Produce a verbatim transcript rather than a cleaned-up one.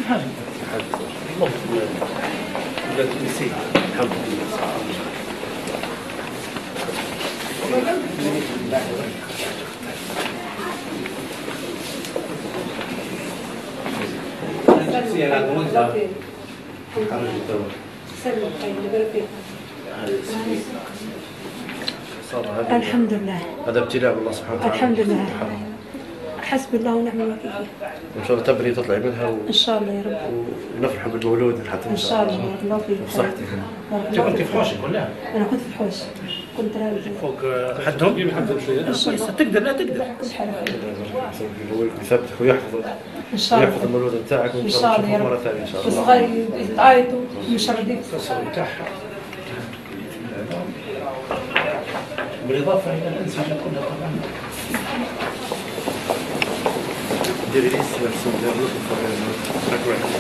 حاجه والله نسيت الحمد لله. الحمد لله. هذا ابتلاء من الله سبحانه وتعالى. الحمد لله. حسب الله ونعم الوكيل. وان شاء الله تبري تطلعي منها و... ان شاء الله يا رب. ونفرح بالمولود حتى ان شاء الله. بارك الله فيك. بصحتك. انت كنت في حوشك ولا؟ انا كنت في الحوش. كنت راجل فوق حدهم؟ حدهم شويه. تقدر لا تقدر. كل حاجه. يثبتك ويحفظك. ان شاء الله. ويحفظ المولود نتاعك وان شاء الله نشوفك مره ثانيه ان شاء الله. الصغار يتعيطوا مش راضيين. بالاضافه الى الانسجه كلها طبعا. ديري لي السؤال السؤال